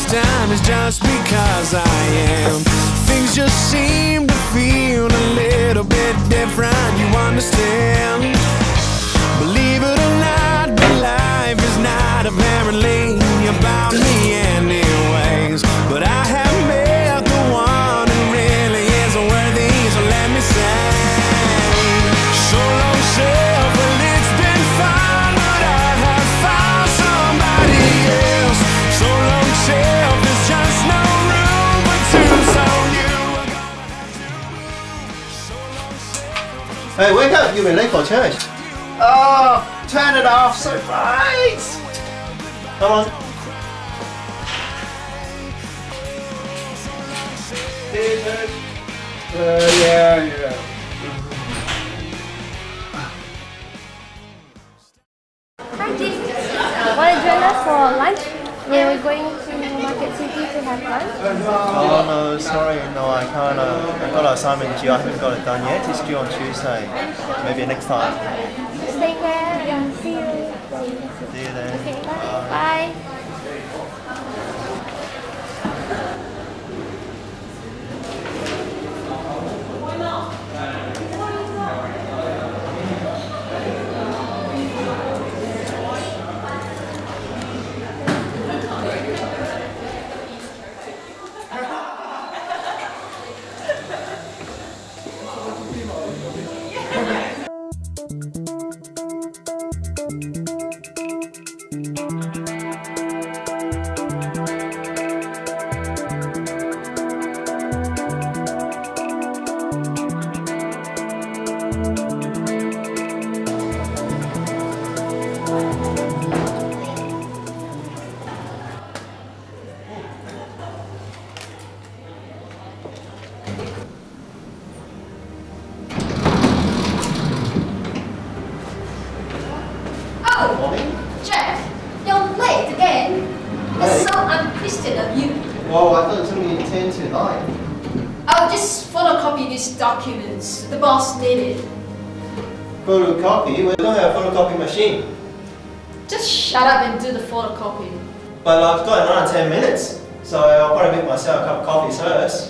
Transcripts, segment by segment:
this time is just because I am. Things just seem to feel a little bit different, you understand? Believe it or not, but life is not apparently about me anyways. But I have met the one who really is worthy, so let me say, so long self, well it's been fun, but I have found somebody else. So long self, there's just no room for two, so you are gonna have to move. So long self. Hey, wake up! You've been late for church. Oh, turn it off, so bright! Come on. Hey, church. Yeah. Hi, Jim. Want to join us for lunch? We're going to Market City to have lunch. Oh no, sorry, no, I can't. I got an assignment due. I haven't got it done yet. It's due on Tuesday. Maybe next time. Stay there and see you. See you then. Okay, bye. Jeff, you're late again. That's so unchristian of you. Well, I thought it took me 10 to 9. I'll just photocopy these documents. The boss needed. Photocopy? We don't have a photocopy machine. Just shut up and do the photocopy. But I've got around 10 minutes, so I'll probably make myself a cup of coffee first.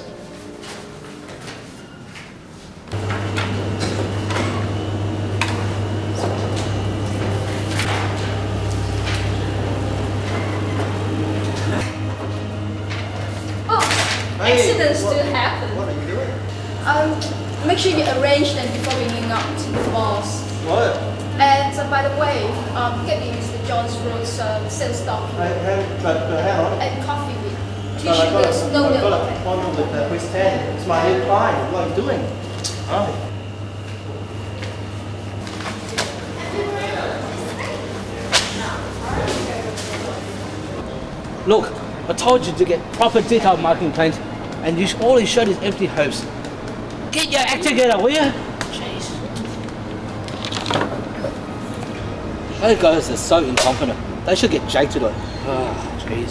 Accidents do happen. What are you doing? Make sure you arrange them before bringing up to the boss. What? And by the way, get me Mr. John's Road's sales document. Hang on. And coffee with No, tissue with no I've got milk. an appointment with Chris Tan. It's my new client. What are you doing? Oh. Look, I told you to get proper detailed marketing plans, and all you showed is empty hopes. Get your act together, will you? Jeez. Those guys are so incompetent. They should get Jake to do it. Oh, jeez.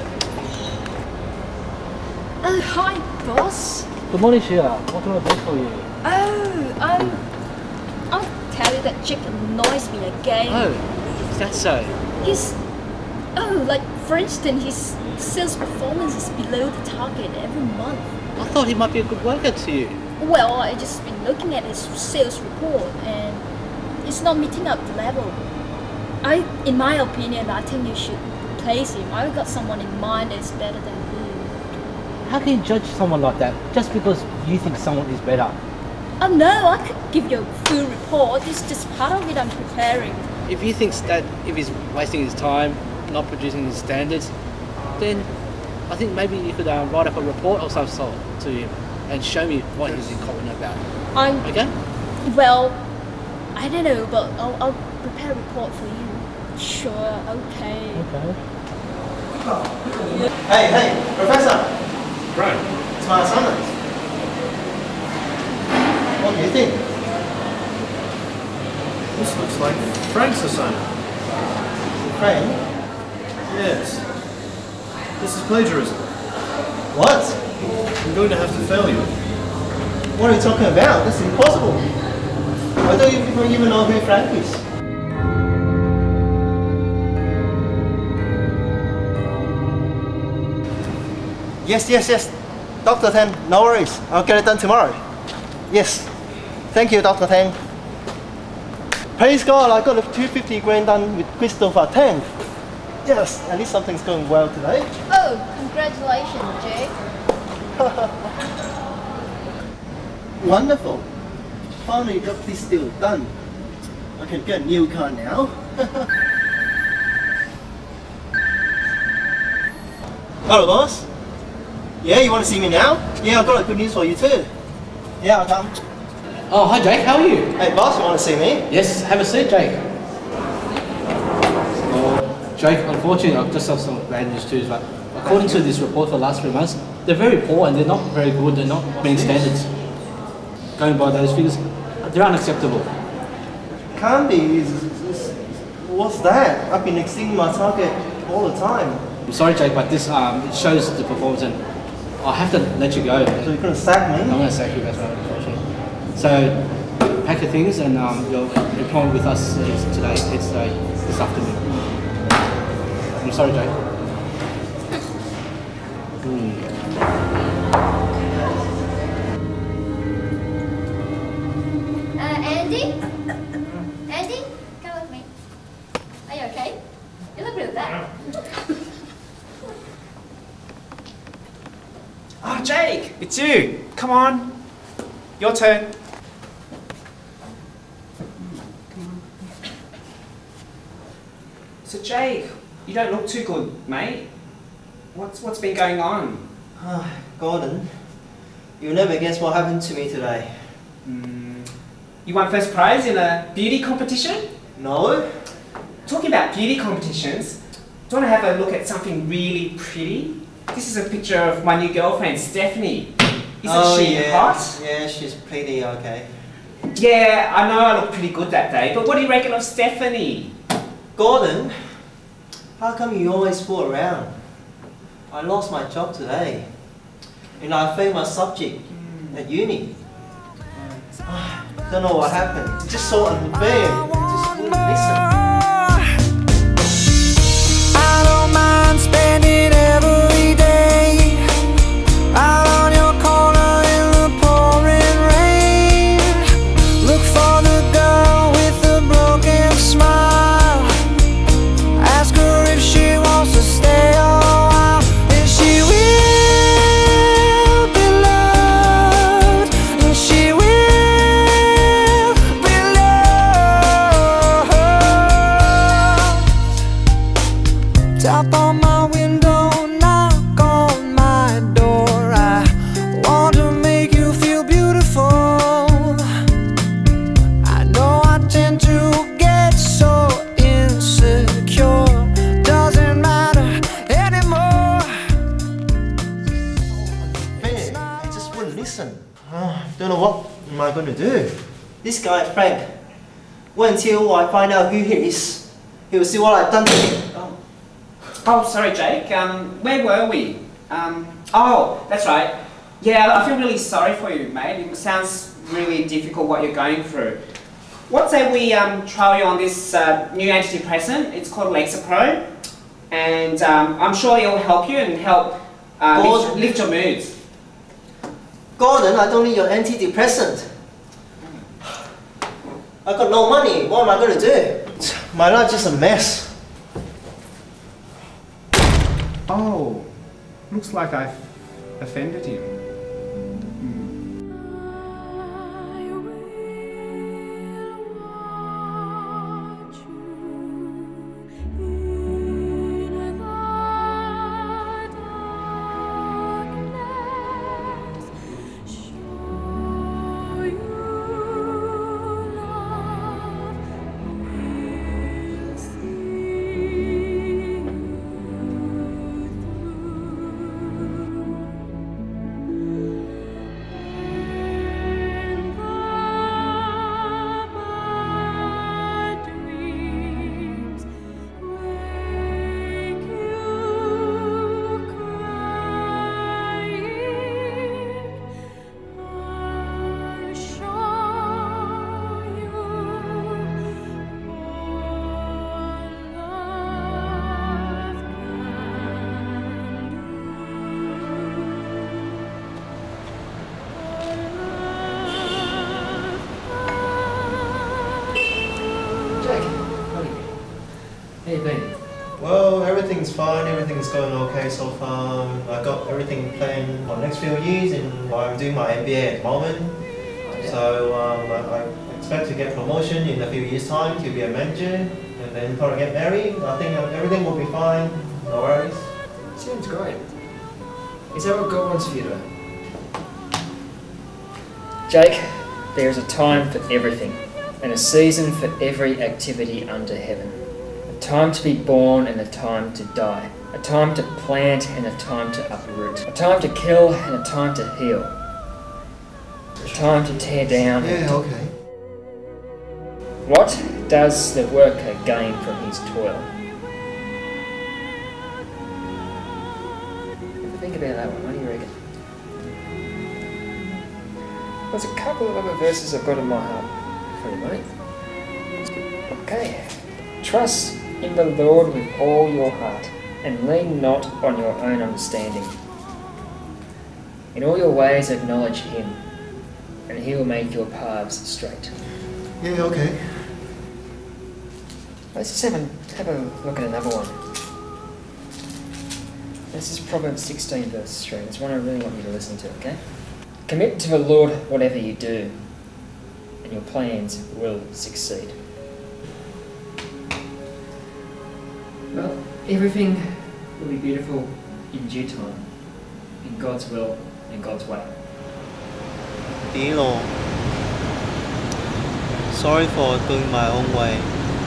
Oh, hi, boss. Good morning, Sheila. What can I do for you? Oh, I'll tell you that Jake annoys me again. Oh, is that so? Like for instance, his sales performance is below the target every month. I thought he might be a good worker to you. Well, I just been looking at his sales report and it's not meeting up the level. In my opinion, I think you should replace him. I've got someone in mind that's better than him. How can you judge someone like that just because you think someone is better? Oh no, I could give you a full report. It's just part of it I'm preparing. If he thinks that if he's wasting his time, not producing his standards, then I think maybe you could write up a report of some sort to him and show me what he's incompetent about. Okay? Well, I don't know, but I'll prepare a report for you. Sure, okay. Hey, Professor! Right. It's my assignment. What do you think? This looks like Frank's assignment. Frank? Yes. This is plagiarism. What? I'm going to have to fail you. What are you talking about? This is impossible. I don't even know who Frank is. Yes. Dr. Tang, no worries. I'll get it done tomorrow. Yes. Thank you, Dr. Tang. Praise God, I got the 250 grand done with Christopher Tang. Yes, at least something's going well today. Oh, congratulations, Jake. Wonderful. Finally got this deal done. I can get a new car now. Hello, boss. Yeah, you want to see me now? Yeah, I've got good news for you too. Yeah, I'll come. Oh, hi Jake, how are you? Hey, boss, you want to see me? Yes, have a seat, Jake. Jake, unfortunately, I've just have some bad news too, but according to this report for the last 3 months, they're very poor and they're not very good, they're not meeting standards. Going by those figures, they're unacceptable. Can't be. What's that? I've been exceeding my target all the time. I'm sorry, Jake, but this it shows the performance, and I have to let you go. So you're going to sack me? I'm going to sack you, that's right, unfortunately. So, pack your things, and your employment with us today. It's this afternoon. I'm sorry, Jake. Andy? Andy? Come with me. Are you okay? You look really bad. Oh, Jake, it's you. Come on. Your turn. So, Jake, you don't look too good, mate. What's been going on? Gordon, you'll never guess what happened to me today. You won first prize in a beauty competition? No? Talking about beauty competitions, do you want to have a look at something really pretty? This is a picture of my new girlfriend, Stephanie. Isn't she hot? Yeah, she's pretty okay. Yeah, I know I look pretty good that day, but what do you reckon of Stephanie? Gordon, how come you always fool around? I lost my job today, and I failed my subject at uni. Don't know what happened. It's just so unfair. Just wouldn't listen. I don't mind spending every day out on your corner in the pouring rain. Look for the girl with the broken smile. Ask her if she wants to stay a while, and she will be loved, and she will be loved. Tap on my window, knock on my door. I want to make you feel beautiful. I know I tend to get so insecure. Doesn't matter anymore. Man, I just wouldn't listen. Don't know what am I going to do. This guy, Frank, wait until I find out who he is. He will see what I've done to him. Oh, sorry, Jake. Where were we? Oh, that's right. Yeah, I feel really sorry for you, mate. It sounds really difficult what you're going through. What say we trial you on this new antidepressant? It's called Lexapro, and I'm sure it'll help you and help lift your moods. Gordon, I don't need your antidepressant. I got no money. What am I going to do? My life's just a mess. Oh, looks like I've offended him. everything's fine, everything's going okay so far. I got everything planned for the next few years, and I'm doing my MBA at the moment. So I expect to get promotion in a few years' time to be a manager, and then probably get married. I think everything will be fine, no worries. Sounds great. Is that what God wants for you to? Jake, there is a time for everything, and a season for every activity under heaven. A time to be born and a time to die. A time to plant and a time to uproot. A time to kill and a time to heal. A time to tear down. Yeah, okay. What does the worker gain from his toil? Think about that one. What do you reckon? There's a couple of other verses I've got in my heart for you, mate. Okay. Trust in the Lord with all your heart, and lean not on your own understanding. In all your ways acknowledge Him, and He will make your paths straight. Yeah, okay. Let's just have a look at another one. This is Proverbs 16 verse 3. It's one I really want you to listen to, okay? Commit to the Lord whatever you do, and your plans will succeed. Well, everything will be beautiful in due time, in God's will and God's way. Dear Lord, sorry for doing my own way.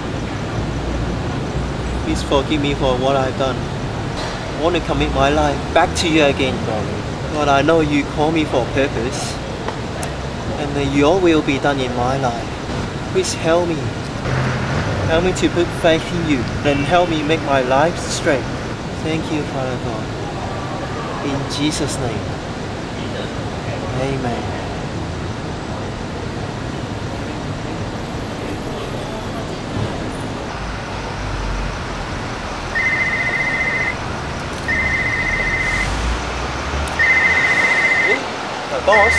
Please forgive me for what I've done. I want to commit my life back to you again, God. I know you call me for a purpose, and that your will be done in my life. Please help me. Help me to put faith in you, and help me make my life straight. Thank you, Father God. In Jesus' name. Amen. Boss?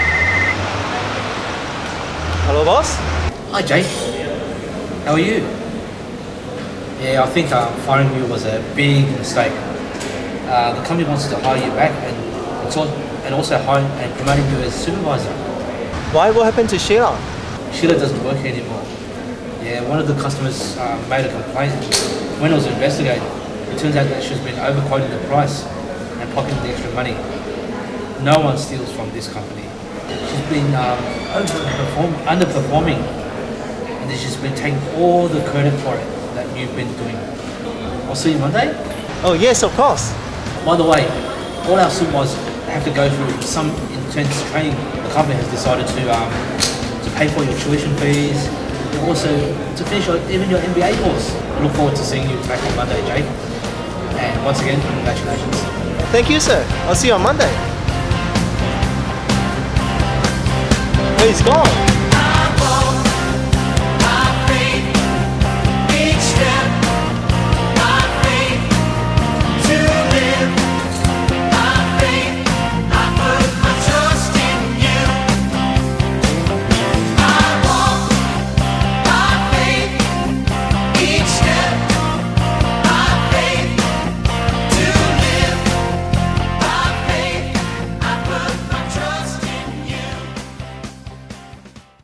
Hello, boss? Hi, Jake. How are you? Yeah, I think firing you was a big mistake. The company wants to hire you back and also hire and promoting you as supervisor. Why? What happened to Sheila? Sheila doesn't work here anymore. Yeah, one of the customers made a complaint. When it was investigated, it turns out that she's been overquoting the price and pocketing the extra money. No one steals from this company. She's been underperforming, and she's been taking all the credit for it that you've been doing. I'll see you Monday. Oh yes, of course. By the way, all our supervisors have to go through some intense training. The company has decided to pay for your tuition fees, and also to finish even your MBA course. I look forward to seeing you back on Monday, Jake. And once again, congratulations. Thank you, sir. I'll see you on Monday. Where's he gone?